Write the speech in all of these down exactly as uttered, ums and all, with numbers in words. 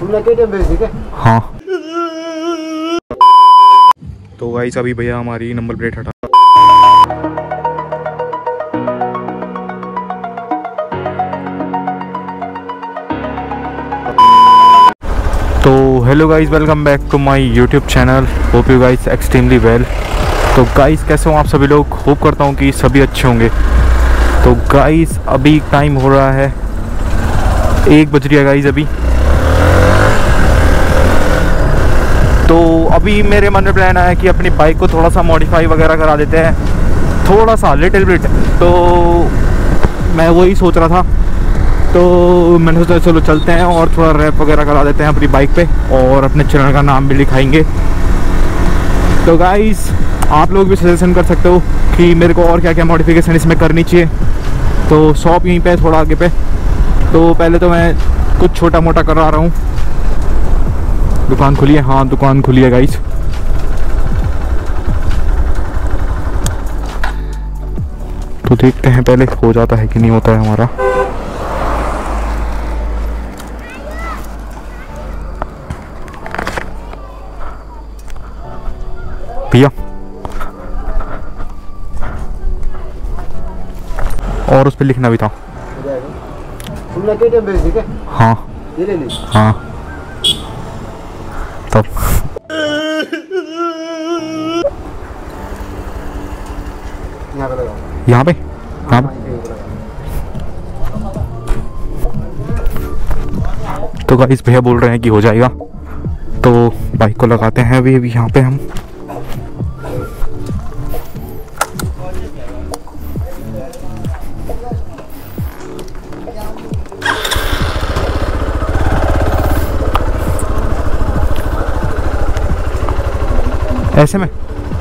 तुमने केटीएम भेज दी क्या? हाँ। तो गाइस अभी भैया हमारी नंबर प्लेट हटा। तो hello guys, welcome back to my YouTube channel. Hope you guys extremely well. तो गाइस कैसे हो आप सभी लोग? होप करता हूँ कि सभी अच्छे होंगे। तो गाइस अभी टाइम हो रहा है एक बज रही है गाइस अभी। तो अभी मेरे मन में प्लान आया कि अपनी बाइक को थोड़ा सा मॉडिफाई वगैरह करा देते हैं, थोड़ा सा लिटिल बिट। तो मैं वही सोच रहा था, तो मैंने सोचा चलो चलते हैं और थोड़ा रैप वगैरह करा देते हैं अपनी बाइक पे और अपने चैनल का नाम भी लिखाएंगे। तो गाइस आप लोग भी सजेशन कर सकते हो कि मेरे को और क्या क्या मॉडिफिकेशन इसमें करनी चाहिए। तो शॉप यहीं पे थोड़ा आगे पे। तो पहले तो मैं कुछ छोटा मोटा करा रहा हूँ। दुकान खुली है? हाँ दुकान खुली है गाइस। तो देखते हैं पहले हो जाता है कि नहीं होता है हमारा। भैया और उस पर लिखना भी था। तुमने केटीएम भेज दी क्या? हाँ ये ले ली? हाँ तब यहाँ पे लगाओ। यहाँ पे यहाँ पे तो गाइस भैया बोल रहे हैं कि हो जाएगा। तो बाइक को लगाते हैं अभी अभी यहाँ पे हम। ऐसे में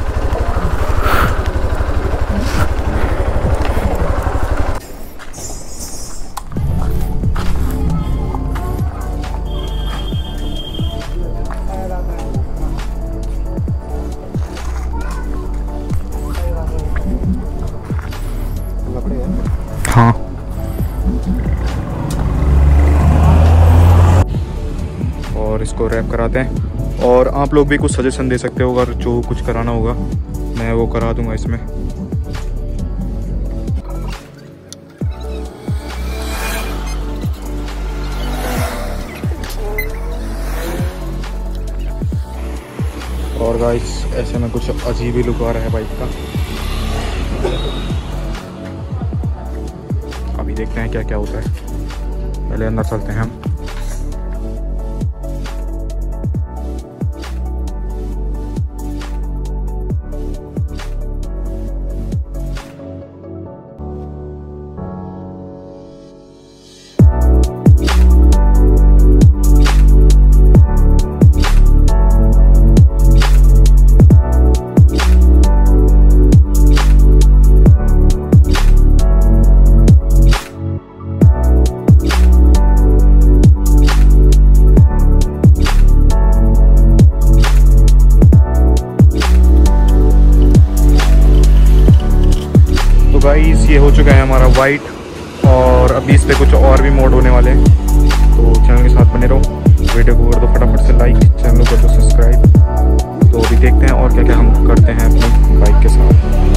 हाँ। और इसको रैप कराते हैं। और आप लोग भी कुछ सजेशन दे सकते हो, अगर जो कुछ कराना होगा मैं वो करा दूंगा इसमें। और गाइस ऐसे में कुछ अजीब ही लुक आ रहा है बाइक का। अभी देखते हैं क्या क्या होता है। पहले अंदर चलते हैं हम। गाइस ये हो चुका है हमारा वाइट, और अभी इस पे कुछ और भी मोड होने वाले हैं। तो चैनल के साथ बने रहो। वीडियो को कर दो फटाफट से लाइक, चैनल को कर दो सब्सक्राइब। तो अभी देखते हैं और क्या क्या हम करते हैं अपनी बाइक के साथ।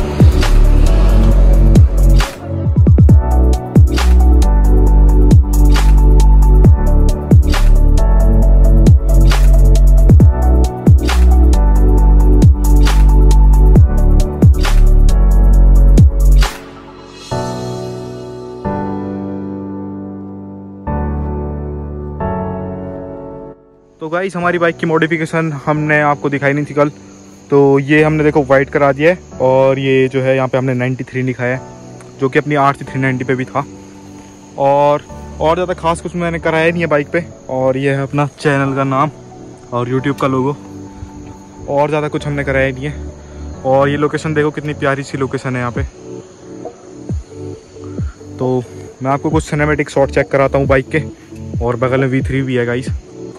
तो गाइस हमारी बाइक की मॉडिफिकेशन हमने आपको दिखाई नहीं थी कल। तो ये हमने देखो वाइट करा दिया है, और ये जो है यहाँ पे हमने तिरानवे लिखा है, जो कि अपनी आर सी थ्री नाइन्टी पे भी था। और और ज़्यादा खास कुछ मैंने कराया नहीं है बाइक पे। और ये है अपना चैनल का नाम और यूट्यूब का लोगो। और ज़्यादा कुछ हमने कराया नहीं है। और ये लोकेशन देखो कितनी प्यारी सी लोकेशन है यहाँ पे। तो मैं आपको कुछ सिनेमैटिक शॉट चेक कराता हूँ बाइक के, और बगल में वी थ्री भी है गाइस।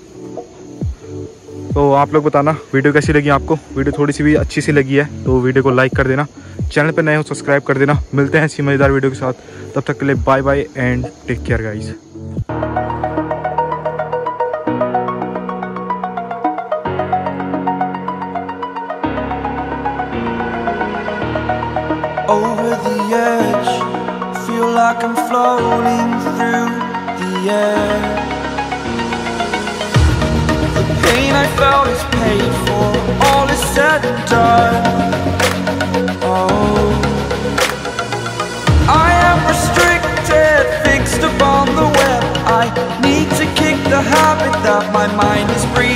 तो आप लोग बताना वीडियो कैसी लगी आपको। वीडियो थोड़ी सी भी अच्छी सी लगी है तो वीडियो को लाइक कर देना, चैनल पे नए हो सब्सक्राइब कर देना। मिलते हैं ऐसी मज़ेदार वीडियो के साथ, तब तक के लिए bye bye and take care guys. like I'm floating through the air. The pain I felt is paid for, all is said and done. Oh, I am restricted, fixed upon the web. I need to kick the habit that my mind is breathing.